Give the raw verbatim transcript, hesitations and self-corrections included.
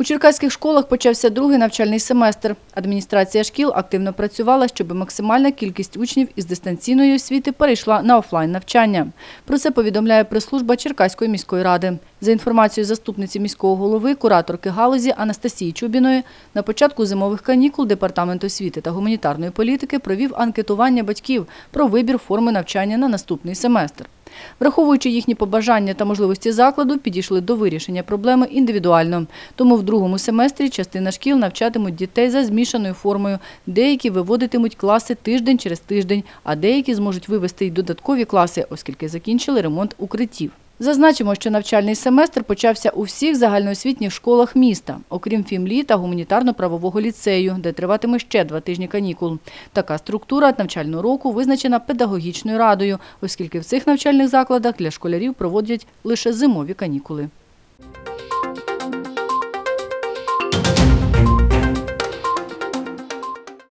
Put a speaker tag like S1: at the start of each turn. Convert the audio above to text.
S1: черкаських школах почався другий навчальний семестр. Адміністрація шкіл активно працювала, щоб максимальна кількість учнів із дистанційної освіти перейшла на офлайн навчання. Про це повідомляє прес-служба Черкаської міської ради. За інформацією заступниці міського голови, кураторки галузі Анастасії Чубіної, на початку зимових канікул Департамент освіти та гуманітарної політики провів анкетування батьків про вибір форми навчання на наступний семестр. Враховуючи їхні побажання та можливості закладу, підійшли до вирішення проблеми індивідуально. Тому в другому семестрі частина шкіл навчатимуть дітей за змішаною формою. Деякі виводитимуть класи тиждень через тиждень, а деякі зможуть вивести й додаткові класи, оскільки закінчили ремонт укриттів. Зазначимо, що навчальний семестр почався у всіх загальноосвітніх школах міста, окрім Фімлі та гуманітарно-правового ліцею, де триватиме ще два тижні канікул. Така структура навчального року визначена педагогічною радою, оскільки в цих навчальних закладах для школярів проводять лише зимові канікули.